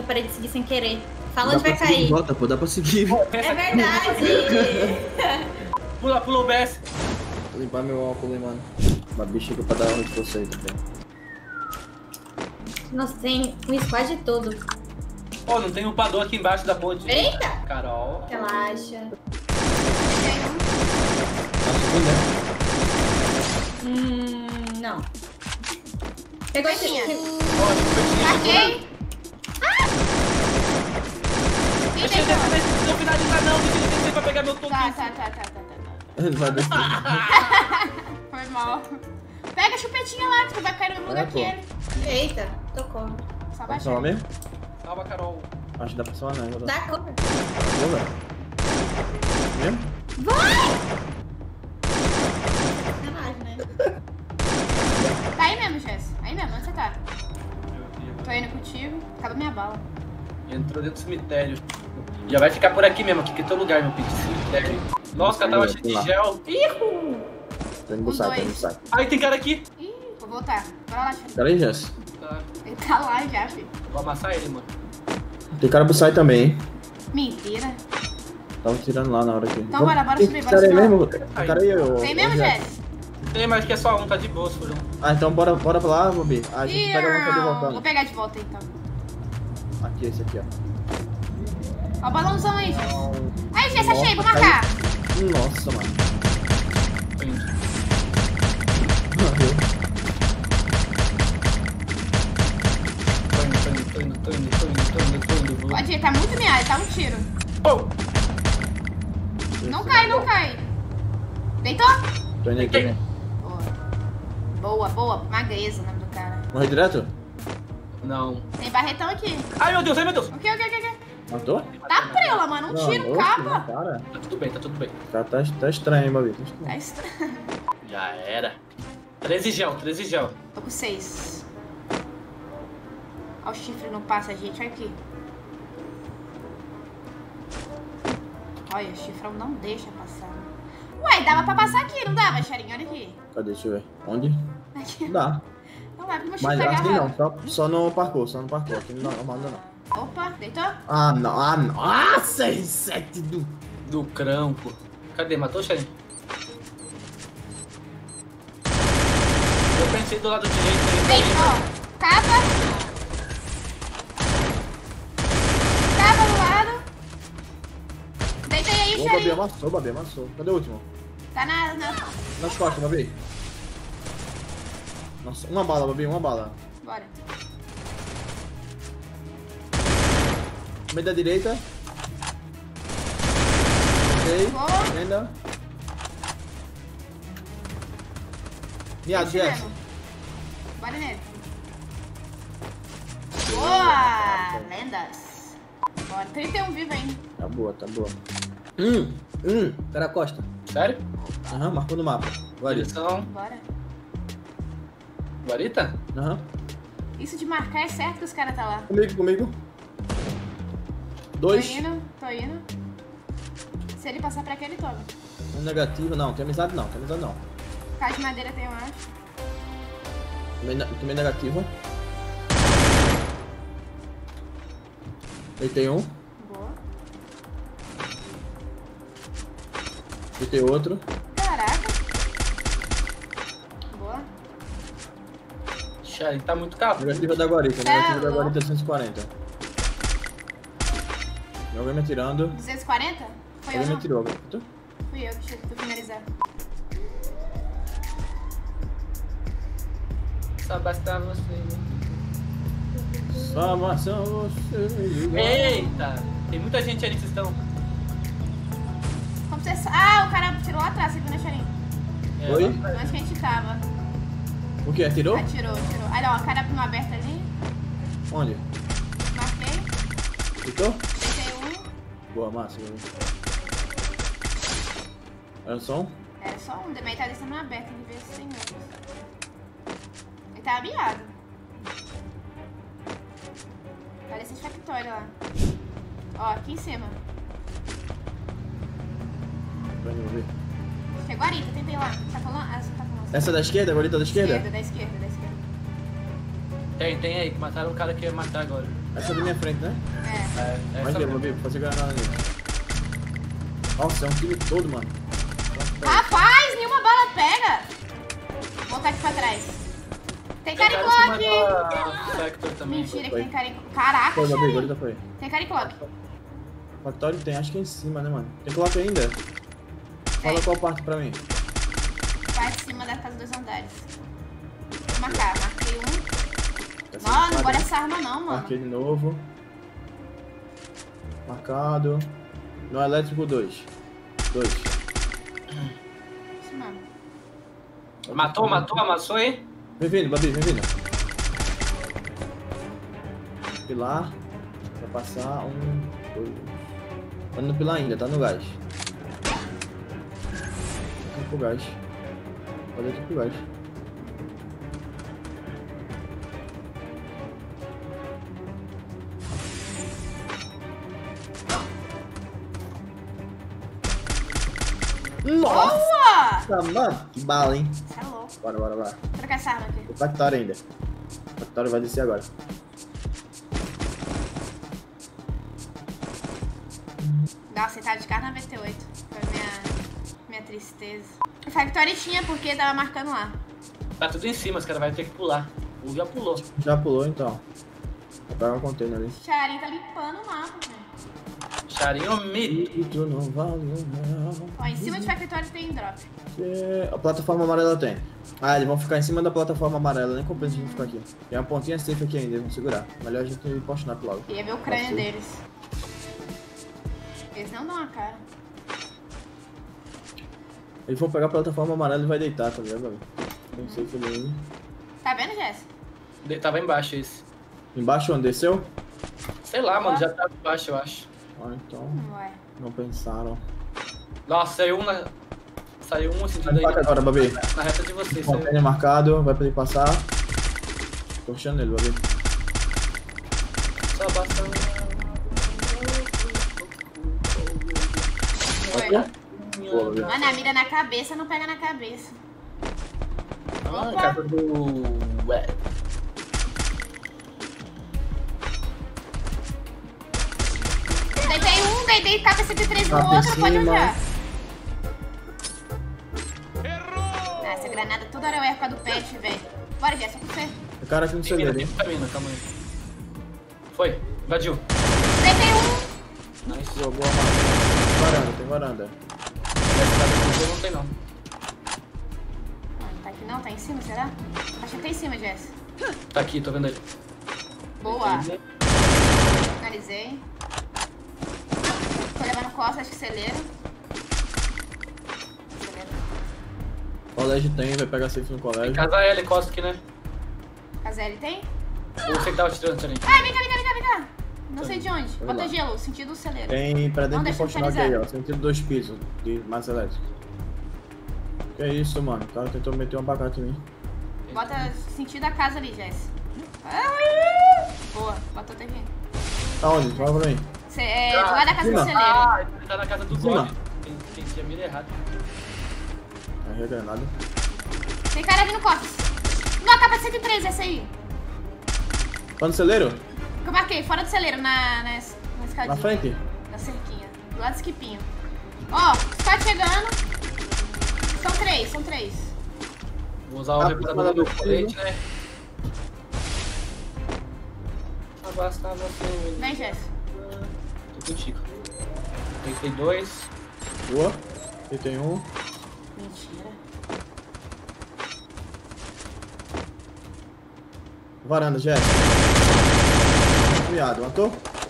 eu parei de seguir sem querer. Fala onde vai cair. Volta, pô, dá pra seguir. É verdade. Pula o BS. Vou limpar meu óculos, mano. Uma bicha aqui pra dar uma de você também. Nossa, tem um squad todo. Ó, não tem upador aqui embaixo da ponte. Eita! Carol. Relaxa. Não. Pegou esse. Marquei. Deixa eu não finalizar não, deixa ele descer pra pegar meu token. Tá. Ele vai descer. Foi mal. Pega a chupetinha lá, que tu vai cair no mesmo lugar que ele. Eita, tocou. Só Vai baixar. salvar mesmo? Salva, Carol. Acho que dá pra salvar, não. Dá cor. Vou, velho. Mesmo? Sacanagem, né? Tá aí mesmo, Jess. Aí mesmo, onde você tá? Tô indo contigo. Acaba minha bala. Entrou dentro do cemitério. Já vai ficar por aqui mesmo, aqui que é teu lugar, meu pitch. Cemitério. Nossa, cara, tava cheio de gel. Ihu! Tô indo no site, tô indo no site. Ai, tem cara aqui. Ih, vou voltar. Bora lá, Xarim. Cara aí, Jess. Tá. Ele tá lá já, filho. Vou amassar ele, mano. Tem cara pro site também, hein? Mentira. Tava tirando lá na hora aqui. Então bora subir, bora Cara aí subir. mesmo? Tem cara aí, ô. Tem mesmo, Jess? Tem, mas que é só um, tá de boa, furão. Ah, então bora pra lá, Bobi. A gente pega uma pra Vou voltando. pegar de volta então. Aqui, esse aqui, ó. Ó o balãozão aí, Jess. Aí, Jess, achei, vou marcar. Nossa, mano. Entendi. Morreu. Tô indo. Pode ir, tá muito miado, tá um tiro. Oh! Não cai. Deitou? Tô indo aí, tô indo aí. Boa. Magreza o nome do cara. Morreu direto? Não. Tem barretão aqui. Ai, meu Deus, ai, meu Deus. O que? Matou? Tá prela, mano. Um tiro, oxe, capa. Cara, Tá tudo bem. tá estranho, hein, Bobi. Tá Tá estranho. estranho. Já era. 13 gel. Tô com 6. Ó o chifre não passa, gente. Olha aqui. Olha, o chifrão não deixa passar. Ué, dava pra passar aqui, não dava, Xarinho? Olha aqui. Cadê? Deixa eu ver. Onde? Aqui. Dá. Não vai, porque meu Mas chifre acho que agarrado. não. Só no parkour, Aqui não, normal não. Opa, deitou? Ah, não. Ah, não. Ah, 6, 7 do... Do crampo. Cadê? Matou, Xarim? Eu pensei do lado direito. Deitou. Capa. Capa do lado. Deitei aí, Ô, Babi, Xarinho. amassou. Cadê o último? Tá na... Nas costas, Babi. Nossa, uma bala, Babi, uma bala. Bora. No meio da direita. Ok. Boa. Ainda. Miado, Esse Jess. mesmo. Bora nele. Boa! Lendas. Bora. 31 vivo ainda. Tá boa. Cara, Costa. Sério? Aham, marcou no mapa. Guarita. Direção. Bora. Guarita? Aham. Isso de marcar é certo que os caras tá lá. Comigo. 2. Tô indo. Se ele passar pra aquele, toma. Um negativo, não. Tem amizade não. Caixa de madeira tem, eu acho. Também negativo. Deitei um. Boa. Deitei outro. Caraca. Boa. Xarim tá muito caro. Negativa da guarita. Tá Negativa da louco. guarita 240. Alguém me atirando. 240? Foi eu Alguém me não? atirou. Fui eu que fui finalizar. Só basta você. Só maçã você. Eita! Tem muita gente ali que vocês estão. Como você... Ah, o cara tirou lá atrás, segunda Xarim. Oi? Onde que a gente tava? O que? Atirou? Atirou. Aí, ó, o cara abriu uma aberta ali. Onde? Marquei. Deitou? Deixei um. Boa, massa. Era só um? Era só um, mas ele tá descendo uma aberta, ele vê se tem outros. Ele tá abiado. Parece esse factório lá. Ó, aqui em cima. Vamos ver. Chegou a Arita, tentei lá. Tá falando? Ah, você tá falando. Essa da esquerda? A guarita da esquerda? Da esquerda. Tem aí, que mataram um cara que ia matar agora. Essa é da minha frente, né? É. É, Vai essa ver, mesmo. Babi, vou fazer granada ali. Nossa, é um time todo, mano. Rapaz, nenhuma bala pega. Vou voltar aqui pra trás. Tem cara em cara em cima clock. da Factor também. Mentira que tem cara em... Caraca, Foi, Babi, Xarim. agora foi. Tem cara em clock. Factório tem, acho que é em cima, né, mano? Tem coloca ainda? Fala qual parte pra mim. Parte de cima da casa dos andares. Vou marcar, marquei um. Essa Não, não espada, bora né? essa arma não, mano. Marquei de novo. Marcado. No elétrico 2. 2. Isso mesmo. Matou, amassou aí? Vem vindo, Babi, vem vindo. Pilar. Vai passar 1, 2. Tá no pilar ainda, tá no gás. Aqui pro gás. Pode aqui pro gás. Boa! Nossa, mano, que bala, hein? Você é louco. Bora. Vou trocar essa arma aqui. O Factório ainda. O Factório vai descer agora. Nossa, ele tava de carro na VT8. Foi minha tristeza. O Factory tinha porque tava marcando lá. Tá tudo em cima, os caras vão ter que pular. O já pulou. Já pulou, então. Vou pegar um container ali. O Charim tá limpando o mapa, velho. Charinho mito. E tu não vale não. Ó, em cima de Factory tem drop. A plataforma amarela tem. Ah, eles vão ficar em cima da plataforma amarela. Nem compensa a gente ficar aqui. Tem uma pontinha safe aqui ainda, eles vão segurar. Melhor a gente ir pro snap logo. Queria ver o crânio Passou. deles. Eles não dão a cara. Eles vão pegar a plataforma amarela e vai deitar, tá ligado, velho? Não sei se ele... Tá vendo, Jess? Tava embaixo esse. Embaixo onde desceu? Sei lá, mano, já tava embaixo, eu acho. Ah, então... Ué. Não pensaram. Nossa, saiu um na... Saiu um sentido Vai aí pra cá agora, Babi. na reta de vocês. Saiu. Container marcado, vai pra ele passar. Tô puxando ele, Babi. Só basta Ué. Boa, Babi. Mano, a mira na cabeça não pega na cabeça. Ah, Opa. casa do... Ué. Deitei cabeça de 3 no Tá por outro, pode cima. usar. Ah, essa granada toda hora eu erro com a do pet, velho. Bora, Jess, com você. O cara aqui no Tem mina, celeiro, tem hein? mina, calma aí. Foi, invadiu. Deitei um. Nice. Jogou a varanda, tem varanda. Essa casa do não tem não. Ah, tá aqui não? Tá em cima, será? Acho que tá em cima, Jess. Tá aqui, tô vendo ele. Boa. Finalizei. Tô levando costas, acho que celeiro. Celeiro. Colégio tem, vai pegar safe no colégio. Casa L, costa aqui, né? A Zeli tem? Ou você que tava tirando, Tcharim? Ai, vem cá. Não sei de onde. Vamos Bota lá. gelo, sentido do celeiro. Tem pra dentro Não, do deixa eu postinho aqui aí, finalizar. ó. Sentido 2 pisos de massa elétrica. Que isso, mano? O cara tentou meter um abacate em mim. Bota sentido a casa ali, Jess. Boa, botou até aqui. Tá onde? Fala pra mim. Do lado da casa do cima. celeiro. Ah, ele tá na casa do Em cima. God. Tem a mira errada. Aí a granada. Tem cara vindo costas. Não, capa de 103, essa aí. Tá no celeiro? Que eu marquei, fora do celeiro, na escadinha. Na frente? Na cerquinha. Do lado do esquipinho. Ó, Scott chegando. São três. Vou usar o Ah, reparador do colete, né? Bastava assim. Vem, Jess. Tô contigo. Tem 2. Boa. Aqui tem um. Mentira. Varanda, Jeff. Viado, matou?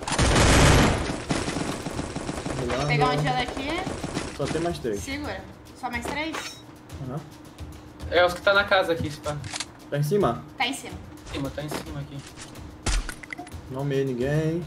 Vou pegar um gelo aqui. Só tem mais 3. Segura. Só mais 3? Aham. É os que tá na casa aqui, Spa. Tá em cima? Tá em cima. Tá em cima aqui. Não meio ninguém.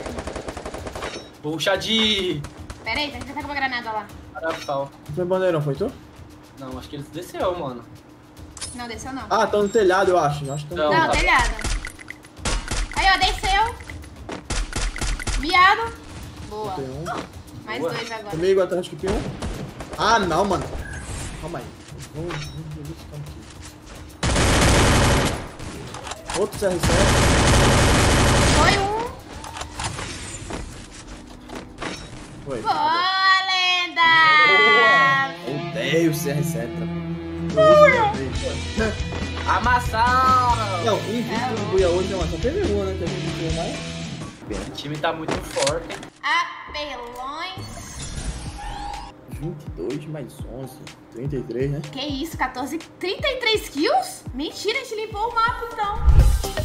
Puxa de... Pera aí, tá com uma granada lá. Parafal. Não foi bandeirão, foi tu? Não, acho que eles desceu, mano. Não, desceu não. Ah, tá no telhado, eu acho. Acho que tá no Não. Não, telhado. telhada. Aí, ó, desceu. Viado. Boa. Tem um. Mais Boa. 2 agora. Comigo atrás que tem um. Ah, não, mano. Calma aí. Vamos ver esse canto aqui. Outro CR7. Foi um. Foi. Boa, lenda! Odeio o CR7. Amassaram! Não, invicto no Buia hoje é uma só PV1, né? Que a gente fez mais. O time tá muito forte. Apelões. 22 mais 11. 33, né? Que isso, 14, 33 kills? Mentira, a gente limpou o mapa então.